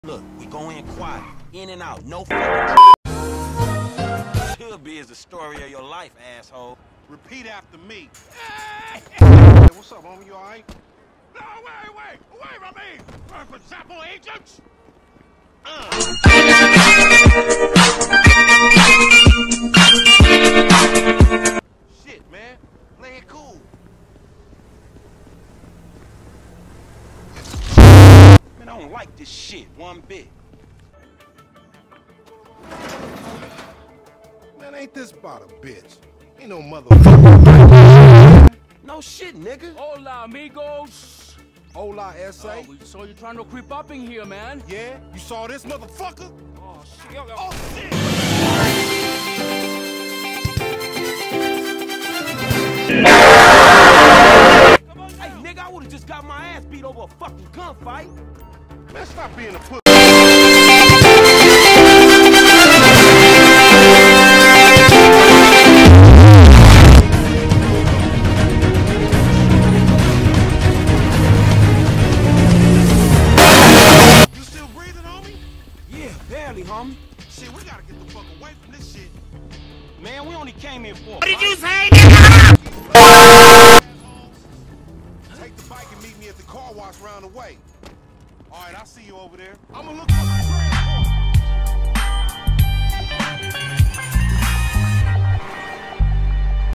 Look, we go in quiet, in and out, no fucking. Should be is the story of your life, asshole. Repeat after me. Hey, what's up, homie? You all right? No, wait from me! For example, agents! Shit, man. Play it cool. Man, I don't like this shit one bit. Man, ain't this about a bitch? Ain't no motherfucker. No shit, nigga. Hola, amigos. Hola, S.A. Oh, we saw you trying to creep up in here, man. Yeah? You saw this motherfucker? Oh, shit. Oh, shit! Hey, nigga, I would've just got my ass beat over a fucking gunfight. Man, stop being a pussy. You still breathing, homie? Yeah, barely, homie. Shit, we gotta get the fuck away from this shit. Man, we only came here for. What did you say? Take the bike and meet me at the car wash round the way. All right, I'll see you over there. I'm gonna look for the transport.